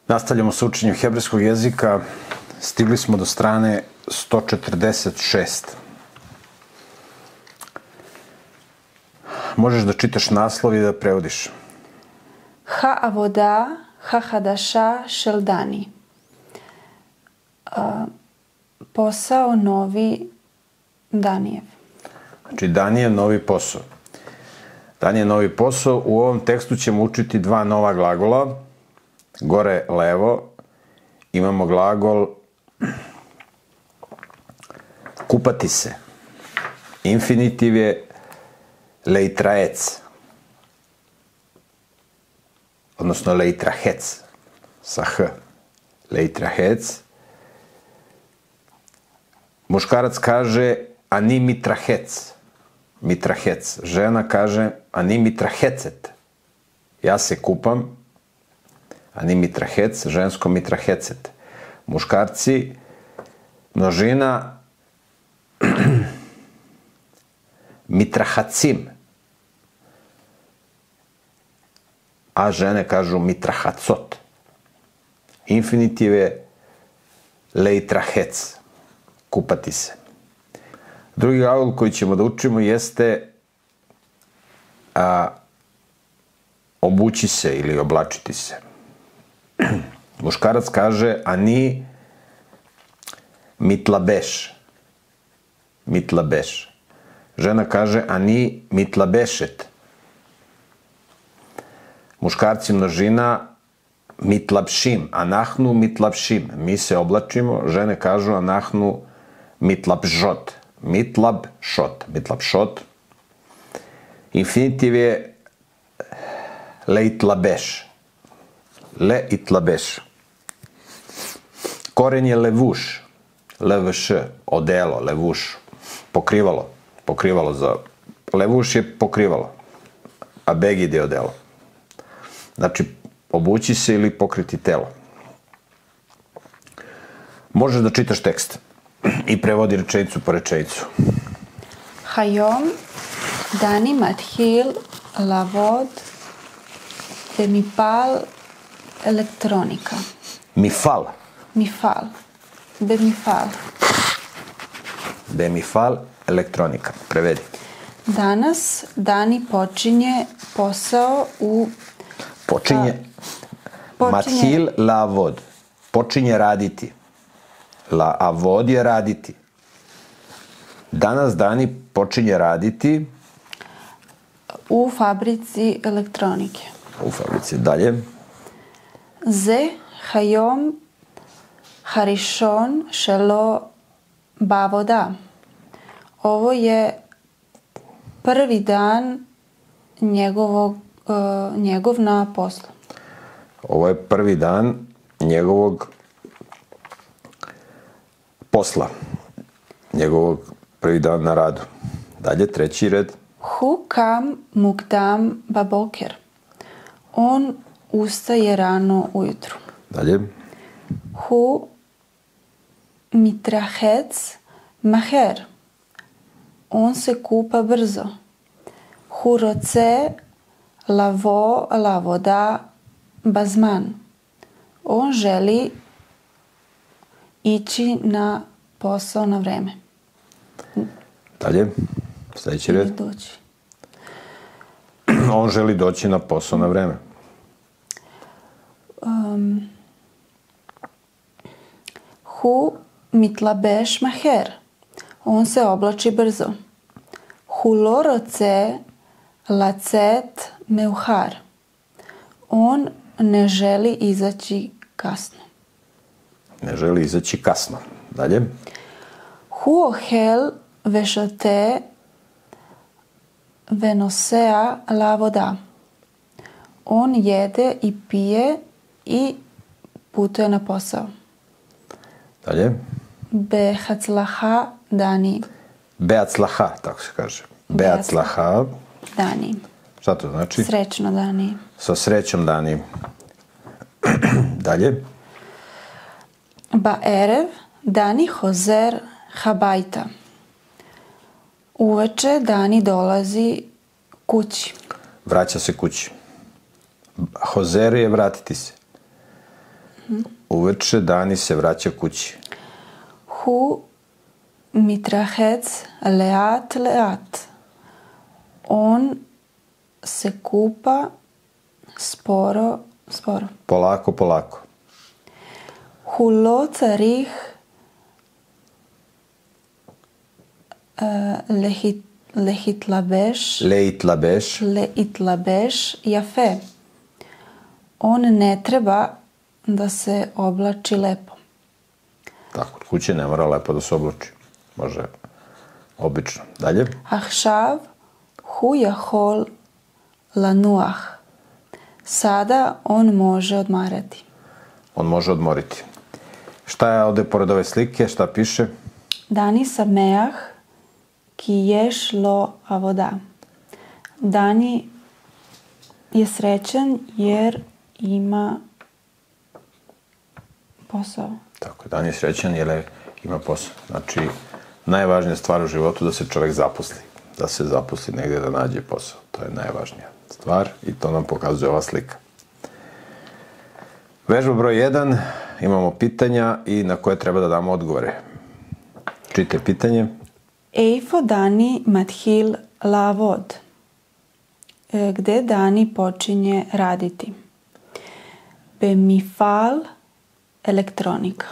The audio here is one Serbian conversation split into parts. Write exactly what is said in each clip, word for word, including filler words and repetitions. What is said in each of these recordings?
Nastavljamo sa učenjem hebrejskog jezika. Stigli smo do strane sto četrdeset šest. Možeš da čitaš naslov i da prevodiš. העבודה החדשה של דני. Posao novi Danijev. Znači, Danijev novi posao. Danijev novi posao. U ovom tekstu ćemo učiti dva nova glagola. Gore levo imamo glagol kupati se. Infinitiv je leitraec. Odnosno leitrahec. Sa h. Leitrahec. Muškarac kaže ani mitrahec. Mitrahec. Žena kaže ani mitrahecet. Ja se kupam. Ani mitrahec, žensko mitrahecet. Muškarci, množina mitrahacim. A žene kažu mitrahacot. Infinitiv je leitrahec. Kupati se. Drugi glagol koji ćemo da učimo jeste a, obući se ili oblačiti se. Muškarac kaže ani mitlabeš. Mitlabeš. Žena kaže ani mitlabešet. Muškarci množina mitlapšim. Anahnu mitlapšim. Mi se oblačimo. Žene kažu anahnu mitlapžot. Mitlapšot. Mitlapšot. Infinitiv je leitlabeš. Le i tlabeš. Koren je levuš. Lvš. Odelo. Levuš. Pokrivalo. Pokrivalo za... Levuš je pokrivalo. A begid je odelo. Znači, obući se ili pokriti telo. Možeš da čitaš tekst. I prevodi rečenicu po rečenicu. היום דני מתחיל לעבוד במפעל אלקטרוניקה. מפעל. מפעל. במפעל. במפעל elektronika. Prevedi. Danas Dani počinje posao u... Počinje... počinje... Mathil lavod. Počinje raditi. La avod je raditi. Danas Dani počinje raditi... U fabrici elektronike. U fabrici. Dalje. זה היום הראשון שלו בעבודה. Ovo je prvi dan njegovog, uh, njegov na poslu. Ovo je prvi dan njegovog posla. Njegovog prvi dan na radu. Dalje, treći red. הוא קם מוקדם בבוקר. On ustaje rano ujutru. Dalje. הוא מתרחץ מהר. On se kupa brzo. הוא רוצה לבוא לעבודה בזמן. On želi ići na posao na vreme. Dalje. Sljedeći red. Doći. On želi doći na posao na vreme. Um, הוא מתלבש מהר. On se oblači brzo. הוא לא רוצה לצאת מאוחר. On ne želi izaći kasno. Ne želi izaći kasno. Dalje. הוא אוכל ושותה ונוסע לעבודה. On jede i pije i putuje na posao. Dalje. בהצלחה דני. Beaclaha, tako se kaže. Beaclaha. Dani. Šta to znači? Srećno Dani. Sa srećom Dani. Dalje. בערב דני חוזר הביתה. Uveče Dani dolazi kući. Vraća se kući. Hozer je vratiti se. Uveče Dani se vraća kući. הוא מתרחץ לאט לאט. On se kupa sporo, sporo. Polako, polako. הוא לא צריך uh, להת, להתלבש, Leitlabesh. להתלבש יפה. On ne treba da se oblači lepo. Tako, od kuće ne mora lepo da se oblači. Može obično. Dalje. עכשיו הוא יכול לנוח. Sada on može odmarati. On može odmoriti. Šta je ovde pored ove slike? Šta piše? דני שמח כי יש לו עבודה. Dani je srećan jer ima posao. Tako je, Dan je srećan jer je- ima posao. Znači, najvažnija stvar u životu da se čovjek zaposli. Da se zaposli negdje da nađe posao. To je najvažnija stvar i to nam pokazuje ova slika. Vežba broj jedan, imamo pitanja i na koje treba da damo odgovore. Čitaj pitanje. איפה דני מתחיל לעבוד? E, Gde Dani počinje raditi? במפעל elektronika.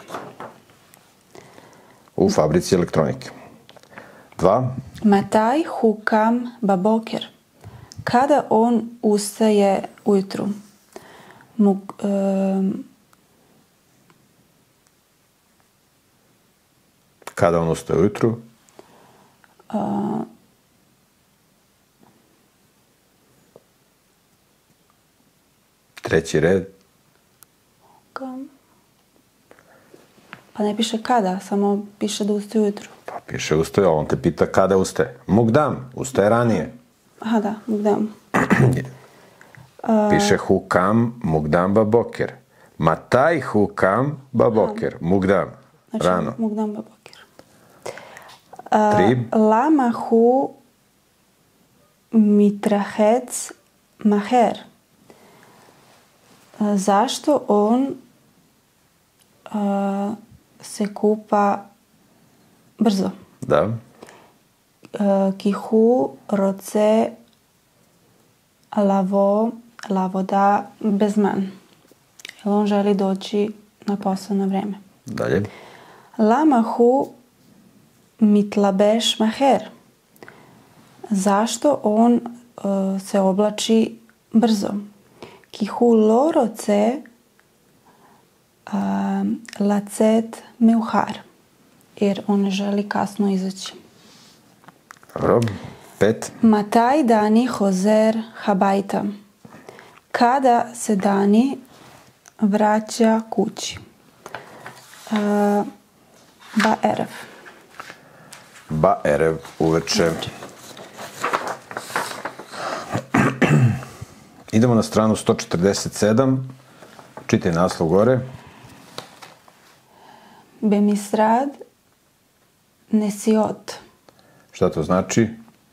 U fabrici elektronike. Dva. מתי הוא קם בבוקר? Kada on ustaje ujutru? Mug, em, Kada on ustaje ujutru? Treći red. kam? Pa ne piše kada, samo piše da ustaje ujutru. Pa piše ustaje, on te pita kada ustaje. Mugdam, ustaje ranije. Aha, da, mugdam. Piše hukam mugdam baboker. Mataj hukam baboker. Mugdam, Znači, rano. mugdam bebokir. Tri. למה הוא מתרחץ מהר? Zašto on a, se kupa brzo? Da. כי הוא רוצה לבוא לעבודה בזמן. Jer on želi doći na posao na vreme. Dalje. למה הוא מתלבש מהר? Zašto on uh, se oblači brzo? כי הוא לא רוצה uh, לצאת מאוחר. Jer on ne želi kasno izaći. Dobro. Pet. מתי דני חוזר הביתה? Kada se Dani vraća kući? Uh, בערב. Ba erev uveče. Idemo na stranu sto četrdeset sedam. Čitaj naslov gore. במשרד נסיעות. Šta to znači?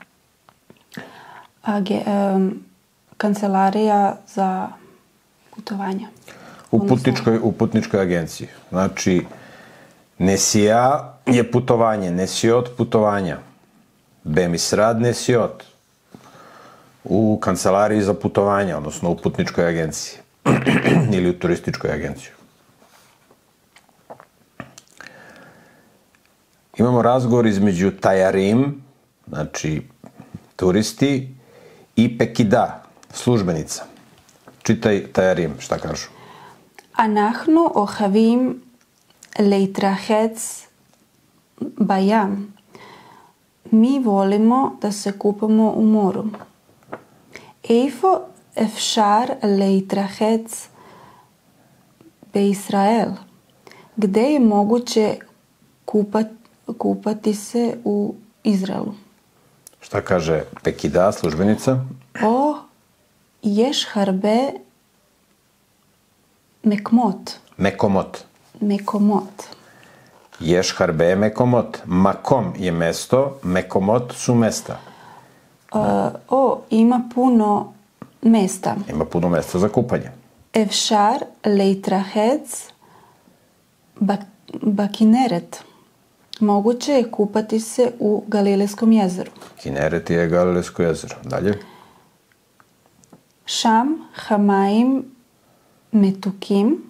Age, um, kancelarija za putovanja. U putničkoj, u putničkoj agenciji. Znači, nesija je putovanje, nesiot putovanja. Bemisrad nesiot. U kancelariji za putovanja, odnosno u putničkoj agenciji. Ili u turističkoj agenciji. Imamo razgovor između tajarim, znači turisti, i pekida, službenica. Čitaj tajarim, šta kažu? אנחנו אוהבים להתרחץ בים. Mi volimo da se kupamo u moru. איפה אפשר להתרחץ בישראל? Gde je moguće kupat, kupati se u Izraelu? Šta kaže pekida, službenica? או יש הרבה מקומות. Mekomot. מקומות. Ješ harbe mekomot. Makom je mesto, mekomot su mesta. Uh, o, ima puno mesta. Ima puno mesta za kupanje. אפשר להתרחץ Bak, Bakineret. Moguće je kupati se u Galilejskom jezeru. Kineret je Galilejsko jezero. Dalje. Šam hamaim metukim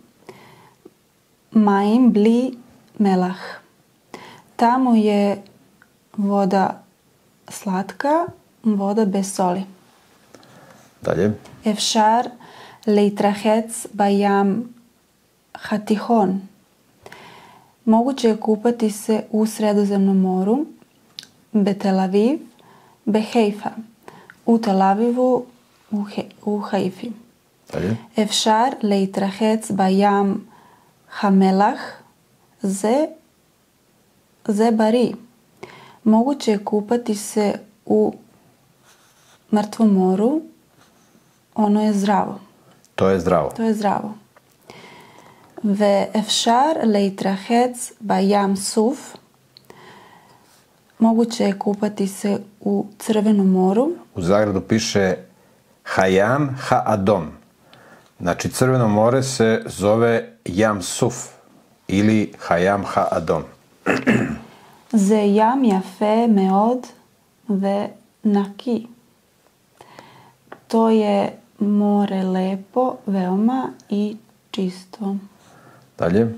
maim bli melah. Tamo je voda slatka, voda bez soli. Dalje. Efšar leitrahec bajam hatihon. Moguće je kupati se u Sredozemnom moru, be Tel Aviv, be Hejfa. U Tel Avivu, u, He, u Haifi. Dalje. Efšar leitrahec bajam hamelah ze, ze bari. Moguće je kupati se u Mrtvom moru, ono je zdravo. To je zdravo. To je zdravo. Ve efšar leitrahec bajam suf. Moguće je kupati se u Crvenom moru. U zagradu piše Hayam Ha-Adom. Znači, Crveno more se zove Jam Suf ili Hayam Ha-Adom. Ze jam jafe meod ve naki. To je more lepo, veoma i čisto. Dalje.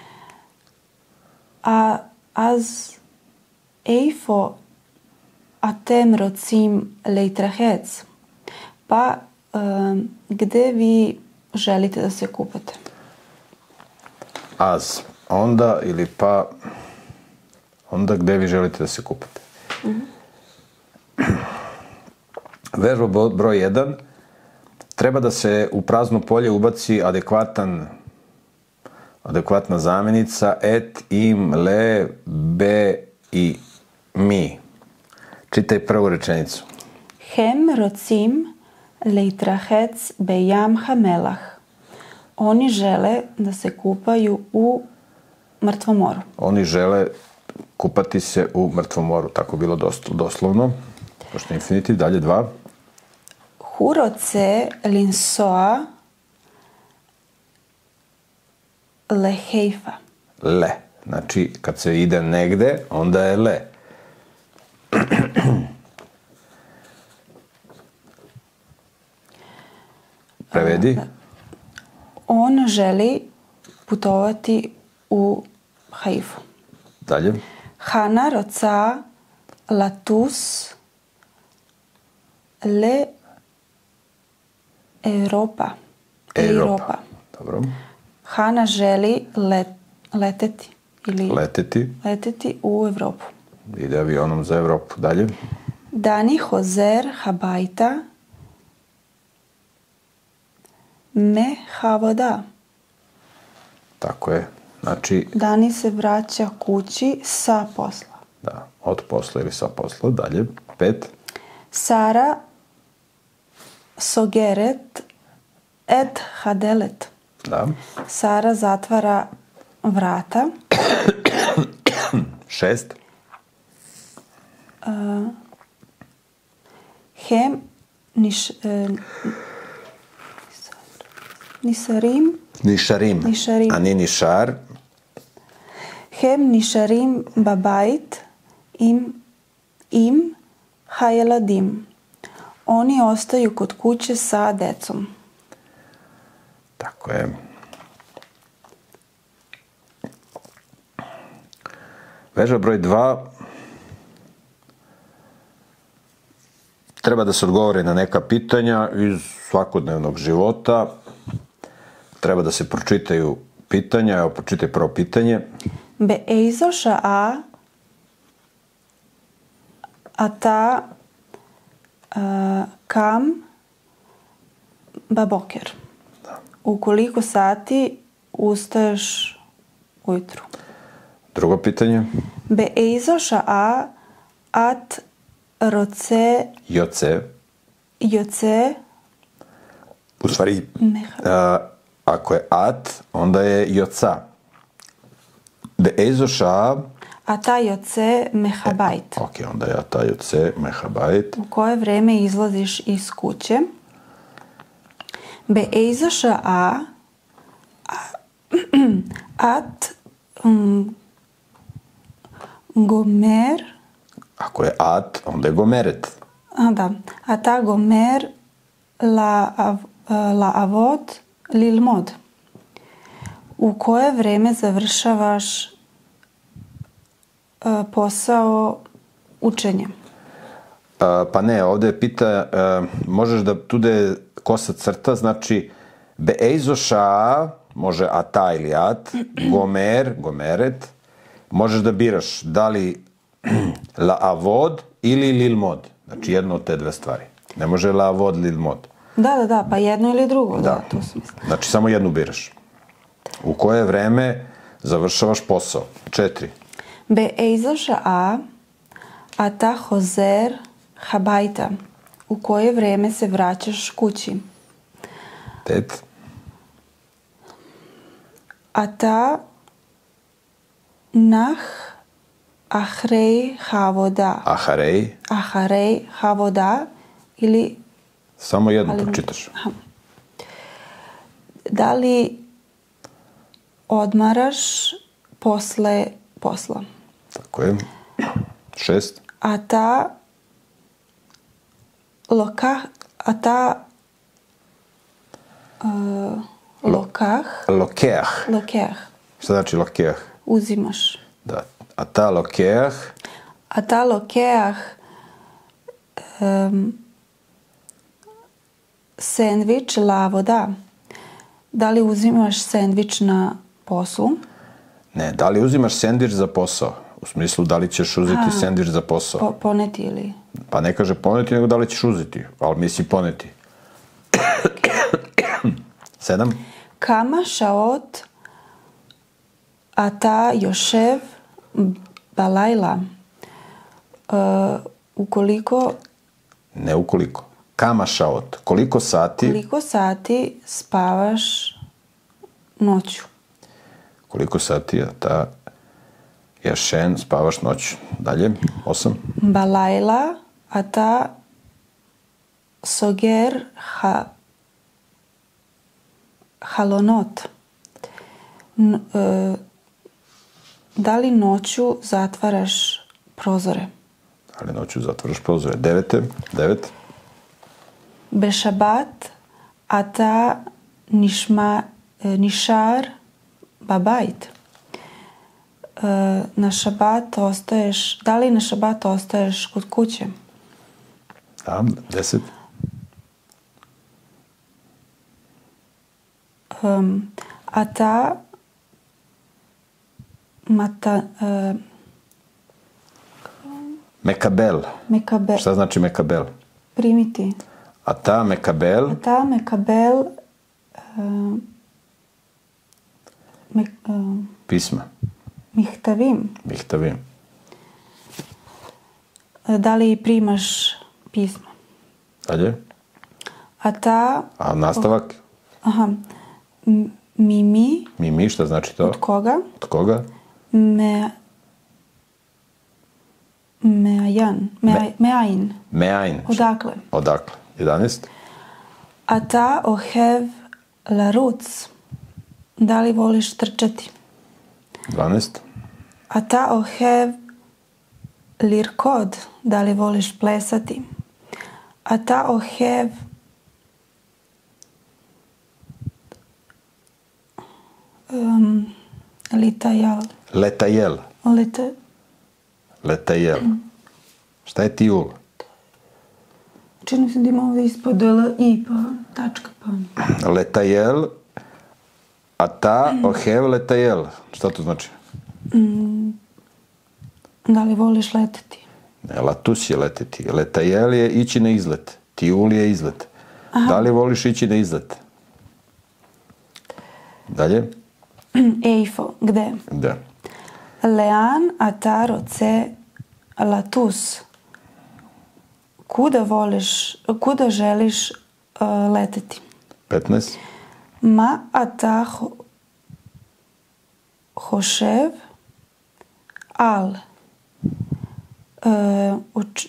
A az eifo atem rocim leitrahec. Pa um, gde vi želite da se kupate? Az. Onda ili pa onda gde vi želite da se kupate. Mm-hmm. Vežba broj jedan. Treba da se u prazno polje ubaci adekvatan adekvatna zamjenica et, im, le, be i mi. Čitaj prvu rečenicu. Hem rocim leitrahec bejam hamelah. Oni žele da se kupaju u Mrtvom moru. Oni žele kupati se u Mrtvom moru. Tako bilo doslovno. Pošto je infinitiv. Dalje dva. Huroce linsoa le Hejfa. Le. Znači, kad se ide negde, onda je le. Prevedi. On želi putovati u Haifu. Dalje. Hana roca latus le Europa. Europa. Dobro. Hana želi let, leteti ili leteti. leteti u Evropu. Ide avionom za Evropu. Dalje. Dani hozer habajta me havoda. Tako je. Znači... Dani se vraća kući sa posla. Da, od posla ili sa posla. Dalje. Pet. Sara sogeret et hadelet. Da. Sara zatvara vrata. Šest. Uh, hem niš, uh, nisarim. Nišarim. Nišarim. A ni nišar. Hem nišarim babait im, im hajeladim. Oni ostaju kod kuće sa decom. Tako je. Vežba broj dva. Treba da se odgovori na neka pitanja iz svakodnevnog života. Treba da se pročitaju pitanja. Evo, pročitaj prvo pitanje. Be eizoša a a ta uh, kam baboker. Da. U koliko sati ustaješ ujutru? Drugo pitanje. Be eizoša a at roce Joce. joce U stvari, meha. a, ako je at, onda je joca. De eizoša. A ta joce mehabajt. Ok, onda je ta joce mehabajt. U koje vreme izlaziš iz kuće? Be eizoša a at um, gomer, Ako je at, onda je gomeret. a da, ata gomer la, av, la avod lilmod. U koje vreme završavaš uh, posao učenja? Uh, pa ne, ovde pita, uh, možeš da, tu da je kosa crta, znači beeizo šaa, može ata ili at, gomer, gomeret, možeš da biraš da li la avod ili lilmod, znači jedno od te dve stvari. Ne može la avod, lilmod. Da, da, da, pa jedno ili drugo, da, Da, to sam mislila. znači samo jednu biraš. U koje vreme završavaš posao? Četiri. באיזו שעה אתה חוזר הביתה? U koje vreme se vraćaš kući? Pet. אתה נח אחרי העבודה. Aharej. אחרי העבודה ili Samo jednu Ali- pročitaš. da li odmaraš posle posla? Tako je. Šest. אתה לוקח, אתה uh, לוקח, Lokeah. לוקח, Šta znači lokeah? uzimaš. Da. A ta lokeah, אתה לוקח um, sendvič לעבודה. Da li uzimaš sendvič na poslu? ne, da li uzimaš sendvič za posao? U smislu, da li ćeš uzeti Aha. sendvič za posao? Po, poneti ili? Pa ne kaže poneti, nego da li ćeš uzeti, ali misli poneti. Sedam. כמה שעות אתה יושב בלילה? Uh, ukoliko, Ne ukoliko. Kama šaot. Koliko sati, koliko sati spavaš noću? koliko sati, a ta jašen, spavaš noć. Dalje. Osam. בלילה אתה סוגר ח... חלונות. N, uh, da li noću zatvaraš prozore? Ali noću zatvaraš prozore. Devete. Devet. בשבת אתה נשמע, נשאר בבית. Uh, na šabat ostaješ, da li na šabat ostaješ kod kuće? Da. Deset. Um, אתה מתה, uh, Mekabel. מקבל, Šta znači mekabel? primiti. A ta mekabel, אתה מקבל uh, מ, uh, pisma. מכתבים. Mihtavim. Da li primaš pisma? Dalje. אתה, A nastavak? aha, m- mimi, Mimi, šta znači to? od koga? Od koga? Me, meajan, me, meain. Meain. Odakle? Odakle? Jedanaest. אתה אוהב לרוץ. Da li voliš trčati? Dvanaest. אתה אוהב לרקוד. Da li voliš plesati? אתה אוהב um, לטייל. Letajel. לט... Letajel. Šta je tijul? Čini se da ima ovdje ispod L I pa tačka pa. Letajel. A ta ohev letajel. Šta to znači? Da li voliš leteti? Ne, latus je leteti. Letajel je ići na izlet. Tijul je izlet. Da li voliš ići na izlet? Dalje? Eifo, gde? Da. לאן אתה רוצה לטוס? Kuda voliš, kuda želiš uh, leteti? petnaest. מה אתה ח- חושב על? Uh, o, č-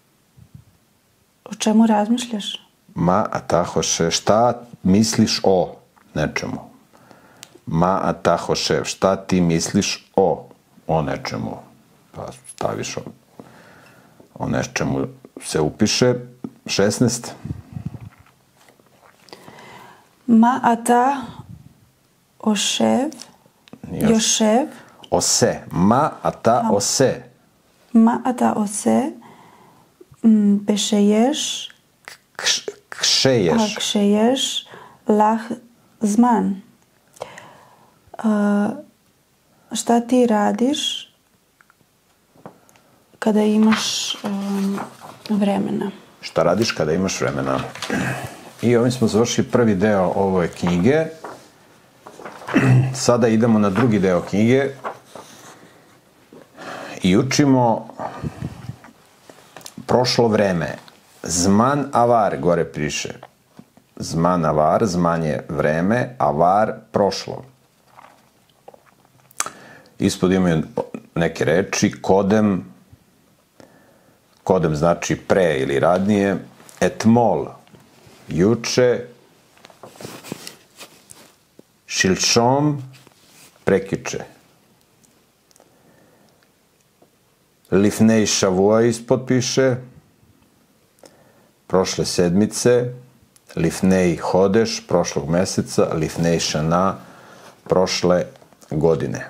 o čemu razmišljaš? Ma, a ta hoše, šta misliš o nečemu? Ma ata hošev, šta ti misliš o, o nečemu. Pa staviš o, o nečemu se upiše. šesnaest. Ma ata ošev, jošev. Ose. Ma ata ose. Ma ata ose, pešeješ, kšeješ. kšeješ, lah zman. Uh, šta ti radiš kada imaš um, vremena? Šta radiš kada imaš vremena? I ovim smo završili prvi deo ove knjige. Sada idemo na drugi deo knjige i učimo prošlo vreme. Zman avar, gore piše. Zman avar, zman je vreme, avar prošlo. Ispod imaju neke reči, kodem, kodem znači pre ili radnije, etmol, juče, šilšom, prekiče. Lifnej šavua ispod piše, prošle sedmice, lifnej hodeš, prošlog meseca, lifnej šana, prošle godine.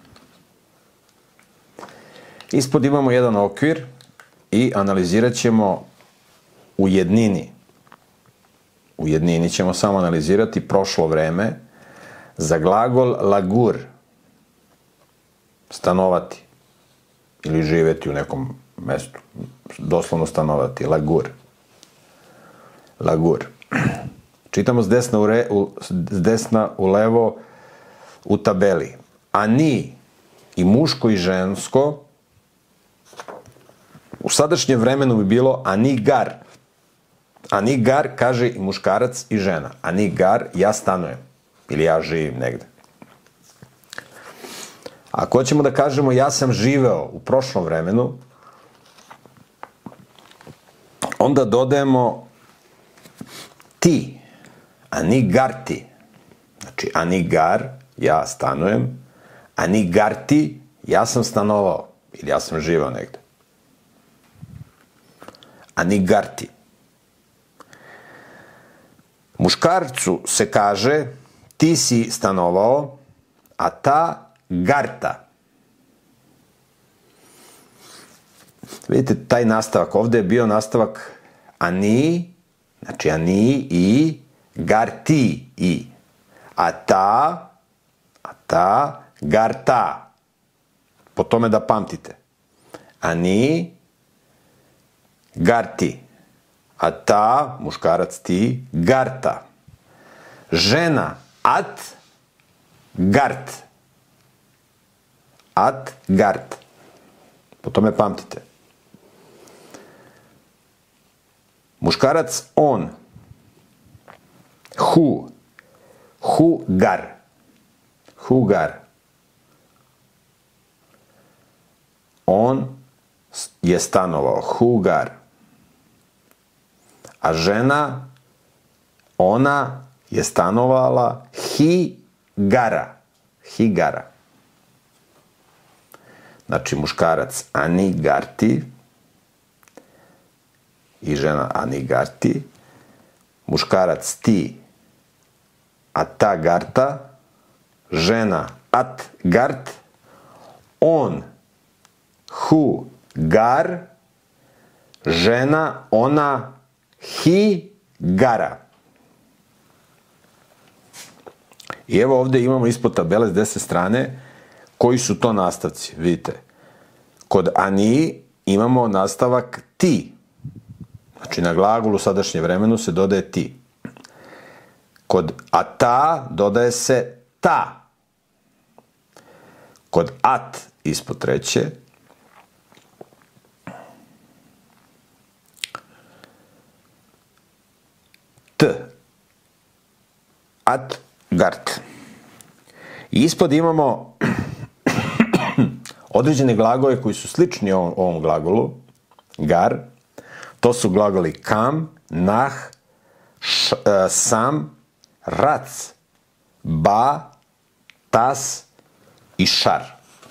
Ispod imamo jedan okvir i analizirat ćemo u jednini. U jednini ćemo samo analizirati prošlo vreme za glagol lagur, stanovati ili živeti u nekom mestu. Doslovno stanovati, lagur. Lagur. Čitamo s desna u, re, u, s desna u levo u tabeli. Ani i muško i žensko u sadašnjem vremenu bi bilo anigar. Anigar kaže i muškarac i žena. Anigar, ja stanujem. Ili ja živim negde. Ako hoćemo da kažemo ja sam živeo u prošlom vremenu, onda dodajemo ti. Anigarti. Znači, anigar, ja stanujem. Anigarti, ja sam stanovao. Ili ja sam živeo negde. Anigarti. Muškarcu se kaže ti si stanovao, a ta garta. Vidite, taj nastavak, ovde je bio nastavak ani, znači ani i garti i. A ta, a ta garta. Po tome da pamtite. Ani garti. A ta, muškarac ti, garta. Žena, at, gart. At, gart. Po tome pamtite. Muškarac, on. Hu. Hugar. Hugar. On je stanovao. Hugar. A žena, ona je stanovala higara. Higara. Znači, muškarac anigarti i žena anigarti. Muškarac ti, a ta garta. Žena at gart. On hu gar. Žena, ona higara. I evo ovde imamo ispod tabele s desne strane koji su to nastavci. Vidite, kod ani imamo nastavak ti. Znači na glagolu u sadašnjem vremenu se dodaje ti. Kod ata dodaje se ta. Kod at ispod treće t. At gart. I ispod imamo određene glagole koji su slični ovom, ovom glagolu. Gar. To su glagoli kam, nah, š, uh, sam, rac, ba, tas i šar.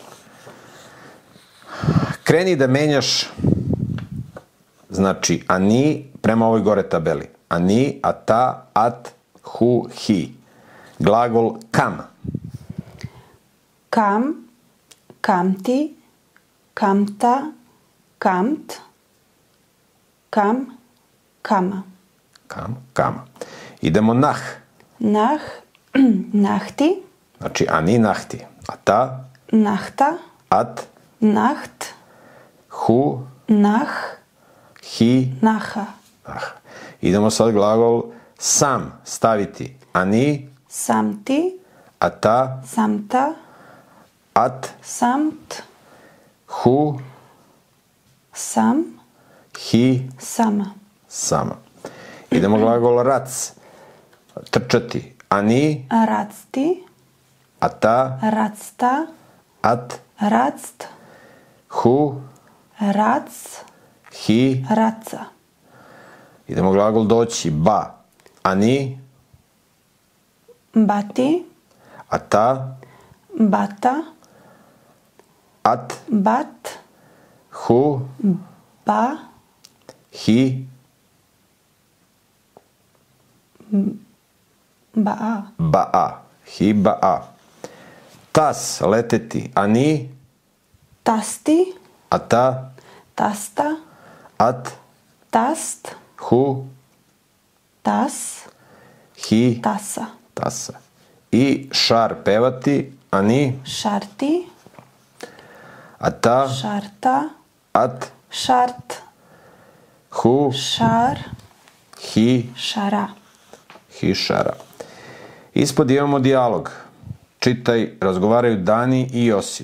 Kreni da menjaš, znači, ani prema ovoj gore tabeli. Ani, ata, at, hu, hi. Glagol kam. Kam, kamti, kamta, kamt, kam, kama. Kam, kama. Idemo nah. Nah, nahti, Znači, ani nahti. Ata, nahta, at, naht, hu, nah, hi, naha. nah. Idemo sad glagol sam, staviti. Ani, Samti, ata, samta, at, samt, hu, sam, hi, sama. sama. Idemo glagol rac, trčati. Ani, Racti, ata, racta, at, ract, hu, rac, hi. raca. Idemo glagol doći. Ba, ani, Bati, ata, bata, at, bat, hu, ba, hi, ba. ba-a. Hi, ba-a. Tas, leteti. Ani, Tasti, ata, tasta, at, tast, hu, tas, hi, tasa. tasa. I šar pevati. Ani, Šarti, ata, šarta, at, šart, hu, šar, hi, šara. hi, šara. Ispod imamo dijalog. Čitaj, razgovaraju Dani i Josi.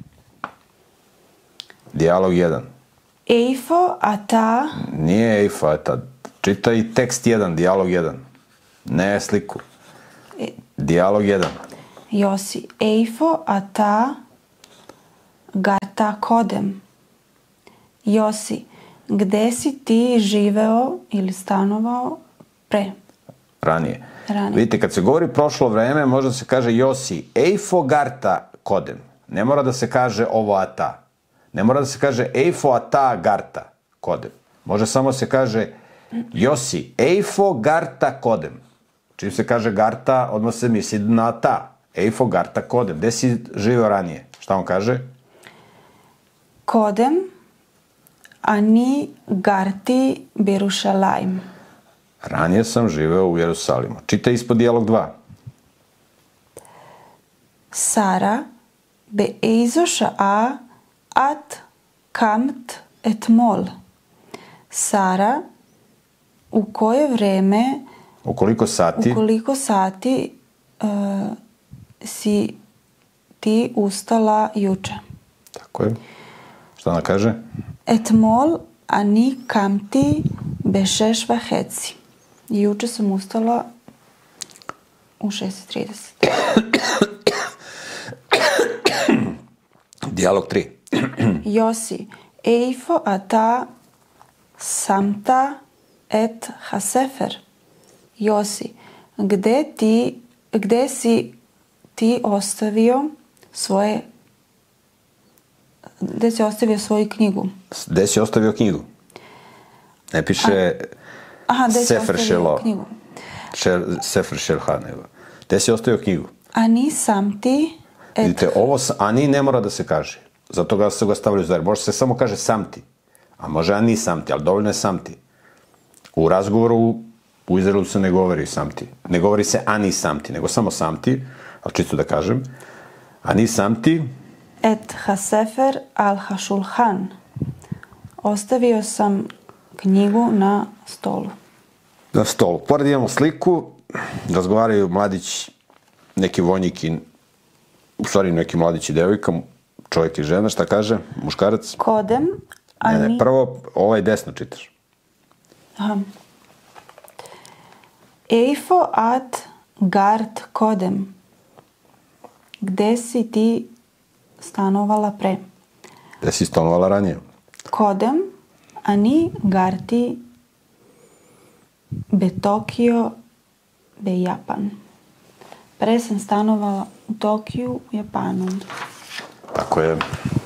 Dijalog jedan. Eifo, ata, Nije Eifo, eta. Čitaj tekst jedan, dijalog jedan. Ne sliku. Dijalog jedan. Josi. Eifo, ata, gata kodem. Josi, gde si ti živeo ili stanovao pre? Ranije. Ranije. Vidite, kad se govori prošlo vreme, možda se kaže Josi, Eifo garta kodem. Ne mora da se kaže ovo ata. Ne mora da se kaže Eifo ata garta kodem. Može samo se kaže Josi, Eifo garta kodem. Čim se kaže garta, odmah se misli na ata. Eifo garta kodem. Gde si živeo ranije? Šta on kaže? Kodem, ani garti Birushalayim. Ranije sam živeo u Jerusalimu. Čitaj ispod dijalog dva. Sara, באיזו שעה את קמת אתמול? Sara, u koje vreme, U koliko sati? u koliko sati uh, si ti ustala juče? Tako je. Šta ona kaže? Etmol ani kamti bešeš vaheci. Juče sam ustala u šest i trideset. Dijalog tri. Josi, eifo ata samta et hasefer. Josi, gde ti, gde si ti ostavio svoje, gde si ostavio svoju knjigu? Gde si ostavio knjigu? Ne piše Aha, gde si Sefer ostavio Shelo. knjigu? Šel, Sefer Shelha, nego. Gde si ostavio knjigu? Ani sam ti et... Vidite, ovo sa- ani ne mora da se kaže. Zato ga se ga stavljaju zajedno. Može se samo kaže sam ti. A može ani sam ti, ali dovoljno je sam ti. U razgovoru u Izraelu se ne govori sam ti. Ne govori se ani sam ti, nego samo sam ti. Ali čisto da kažem. Ani sam ti, Et hasefer al hashulhan. Ostavio sam knjigu na stolu. na stolu. Pored imamo sliku, razgovaraju mladić, neki vojnik i, u stvari neki mladić i devojka, čovjek i žena, šta kaže? Muškarac? Kodem, Ne, ani... ne, prvo ovaj desno čitaš. Aha. Eifo at gard kodem. Gde si ti stanovala pre? Gde si stanovala ranije? Kodem, ani garti be Tokio, be Japan. Pre sam stanovala u Tokiju, u Japanu. Tako je.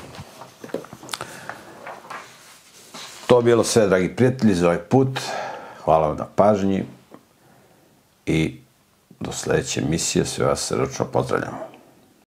To je bilo sve, dragi prijatelji, za ovaj put. Hvala vam na pažnji i do sledeće emisije sve vas srdačno pozdravljamo.